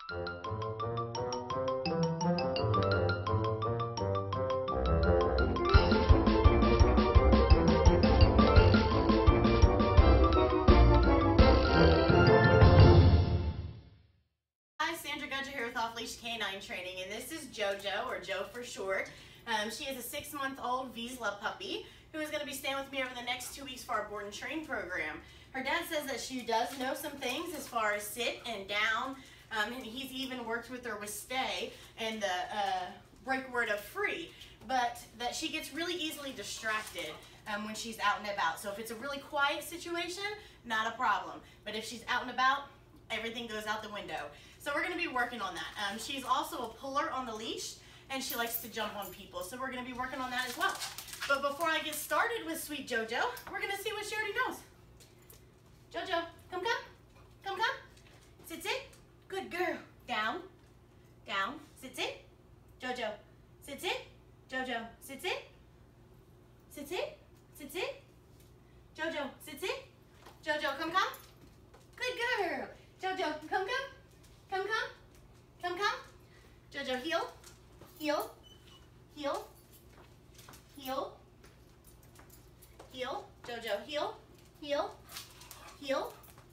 Off-Leash Canine Training, and this is JoJo, or Joe for short. She is a 6-month-old Vizsla puppy who is going to be staying with me over the next 2 weeks for our board and train program. Her dad says that she does know some things as far as sit and down, and he's even worked with her with stay and the break word of free, but that she gets really easily distracted when she's out and about. So if it's a really quiet situation, not a problem, but if she's out and about, everything goes out the window. So we're going to be working on that. She's also a puller on the leash, and she likes to jump on people. So we're going to be working on that as well. But before I get started with sweet JoJo, we're going to see what she already knows. JoJo, come. Come. Sit. Good girl. Down. Sit. JoJo, sit. JoJo, sit. Sit. JoJo, sit. JoJo, come. Good girl. JoJo, come. Come. JoJo, heel. JoJo, heel.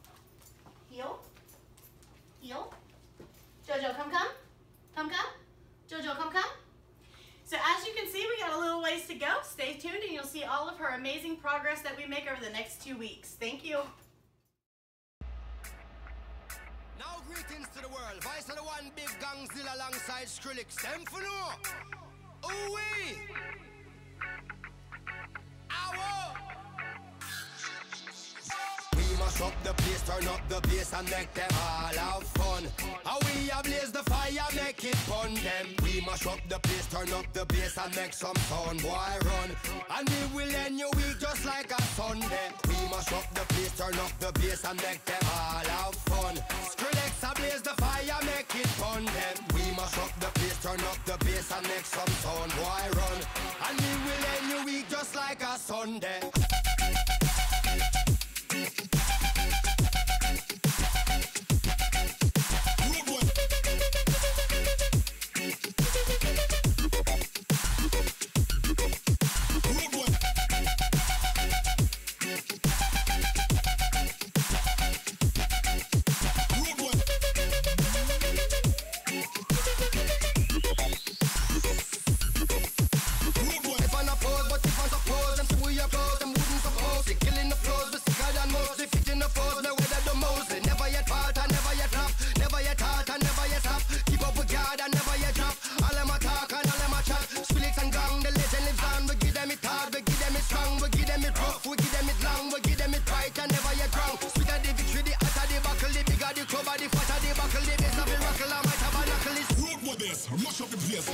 JoJo, come. JoJo, come. So as you can see, we got a little ways to go. Stay tuned and you'll see all of her amazing progress that we make over the next 2 weeks. Thank you. Now greetings to the world. Vice of the one big gangzilla alongside Skrillex. Them for no. Ooh-wee. Ow. We mash up the place, turn up the bass and make them all have fun. How we ablaze the fire, make it fun them. We mash up the place, turn up the bass and make some sound, boy run. And we will end your week just like a Sunday. We mash up the place, turn up the bass and make them all have fun. Skrillex ablaze the fire, make it fun them. We mash up the place, turn up the bass and make some sound, boy run. And we will end your week just like a Sunday. Mash up the place.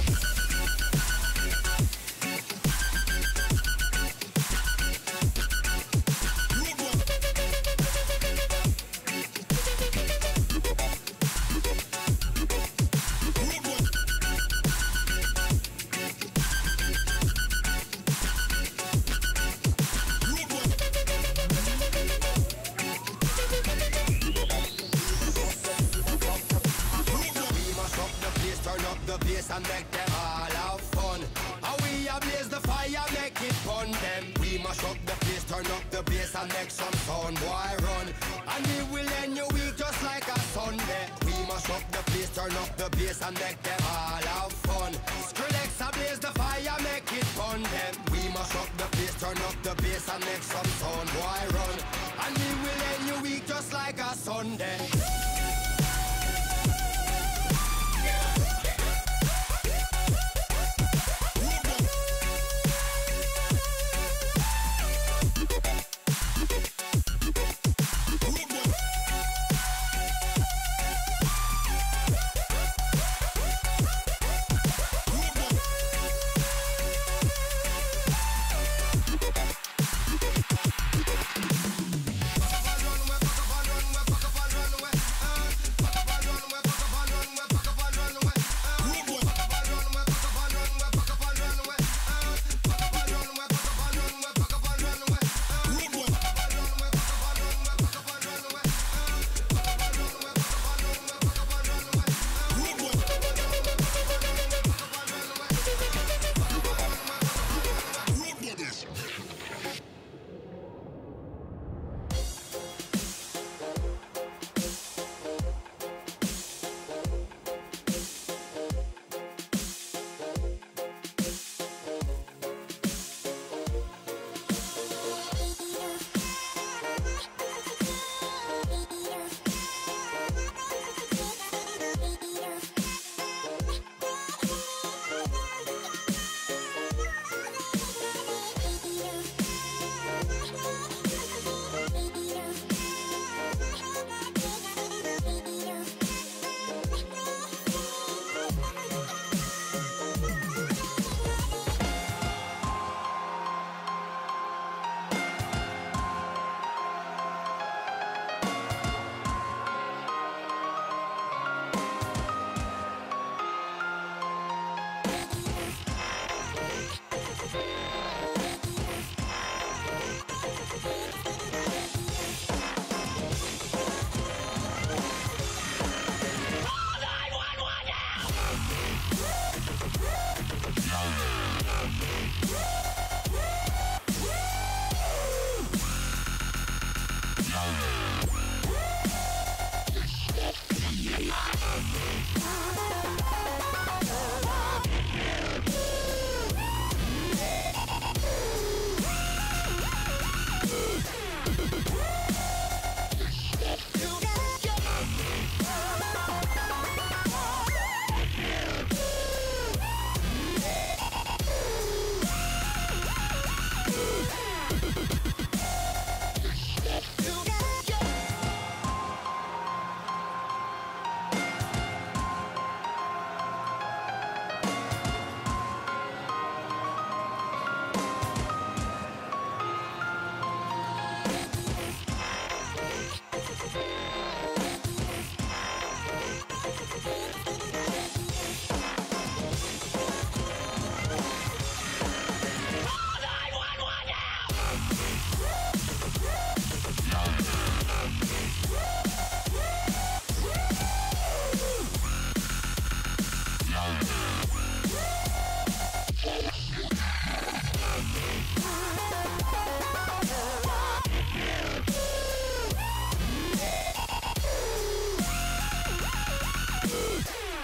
And make them all have fun. How we ablaze the fire, make it fun them. We mash up the place, turn up the bass and make some sound, boy run. And we will end your week just like a Sunday. We mash up the place, turn up the bass and make them all have fun. Skrillex ablaze the fire, make it fun them. We mash up the place, turn up the bass and make some sound, boy run. And we will end your week just like a Sunday.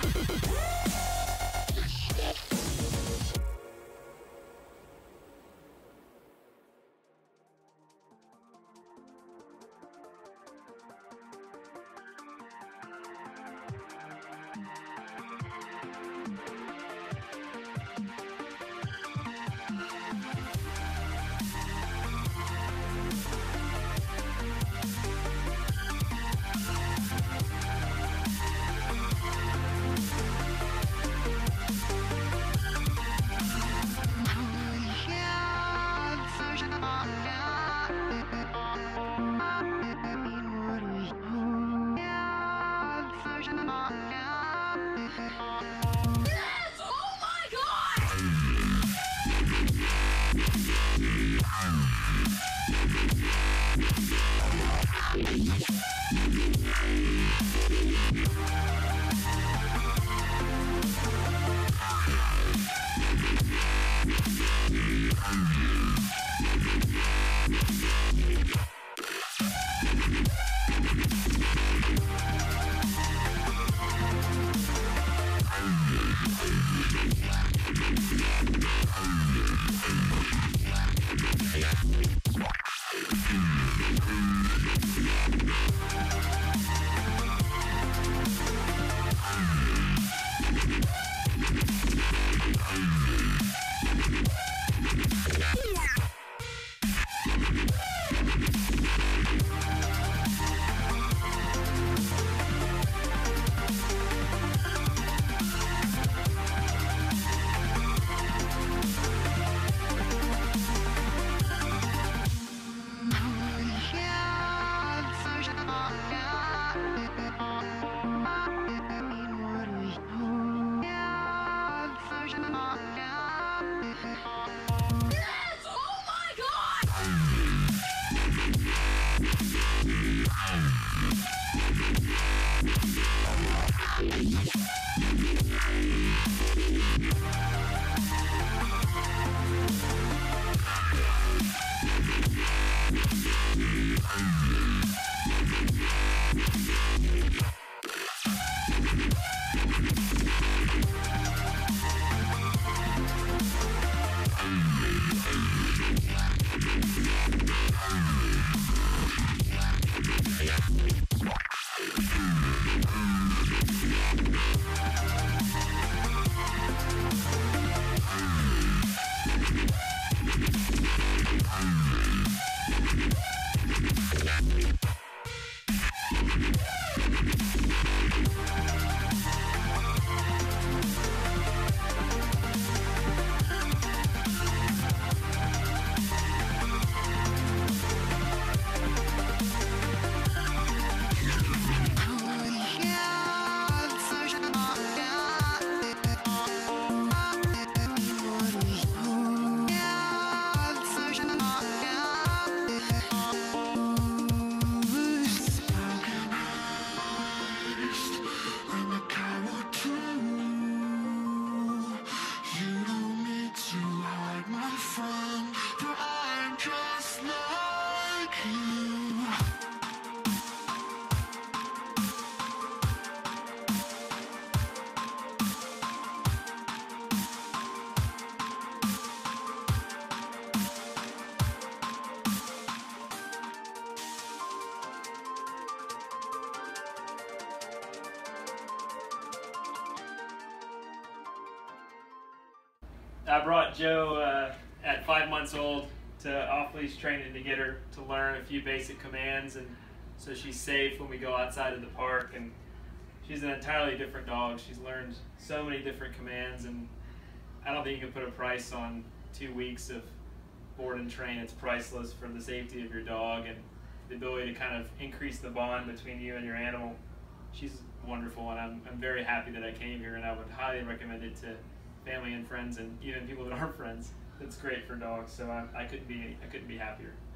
I brought Jo at 5 months old to off-leash training to get her to learn a few basic commands, and so she's safe when we go outside of the park. And she's an entirely different dog. She's learned so many different commands, and I don't think you can put a price on 2 weeks of board and train. It's priceless for the safety of your dog and the ability to kind of increase the bond between you and your animal. She's wonderful, and I'm very happy that I came here, and I would highly recommend it to family and friends, and even people that aren't friends. It's great for dogs, so I couldn't be happier.